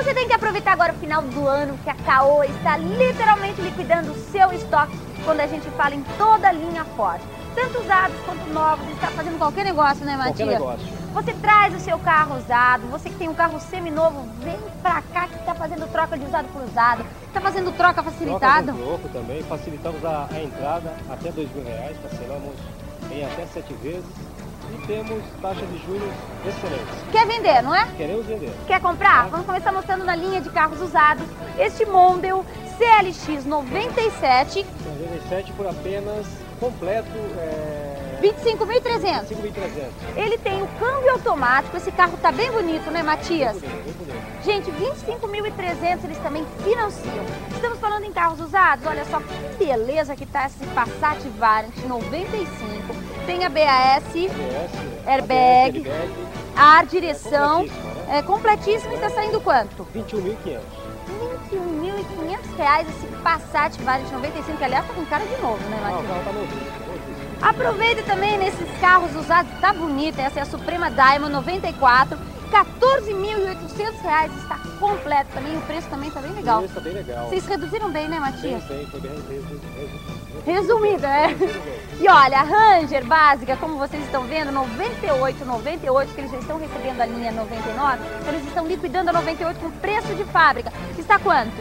Você tem que aproveitar agora o final do ano, que a Caoa está literalmente liquidando o seu estoque quando a gente fala em toda a linha Ford. Tanto usados quanto novos, está fazendo qualquer negócio, né, Matias? Qualquer negócio. Você traz o seu carro usado, você que tem um carro seminovo, vem pra cá que está fazendo troca de usado por usado, está fazendo troca facilitada. Troca com troco também, facilitamos a entrada até R$2.000, parcelamos em até 7 vezes e temos taxa de juros excelentes. Quer vender, não é? Queremos vender. Quer comprar? Vamos começar mostrando na linha de carros usados este Mondeo CLX 97. 97 por apenas completo 25.300. 5.300. Ele tem o câmbio automático, esse carro tá bem bonito, né, Matias? Bem bonito. Gente, 25.300 eles também financiam. Estamos falando em carros usados, olha só que beleza que tá esse Passat Variant 95. Tem ABS, airbag, ar, direção, completíssimo e tá saindo quanto? R$21.500. R$21.500 esse Passat Variant 95, que aliás tá com cara de novo, né, Ah, o Matias? carro tá novíssimo. Aproveita também nesses carros usados, tá bonita, essa é a Suprema Diamond 94, R$14.800, está completo também, o preço também tá bem legal. O preço tá bem legal. Vocês reduziram bem, né, Matias? Bem, foi bem Resumido, é? E olha, a Ranger básica, como vocês estão vendo, 98, que eles já estão recebendo a linha 99, então eles estão liquidando a 98 com preço de fábrica. Está quanto?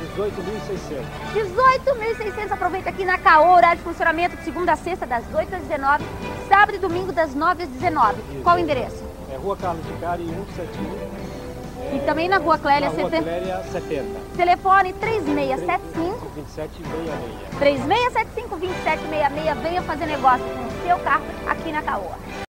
18.600. 18.600, aproveita aqui na Caoa, horário de funcionamento de segunda a sexta, das 8 às 19, sábado e domingo das 9 às 19. Qual o endereço? É Rua Carlos de Cari, 171. E também na Rua Clélia, na Rua Clélia 70. Telefone 3675 2766. 3675 2766. Venha fazer negócio com o seu carro aqui na Caoa.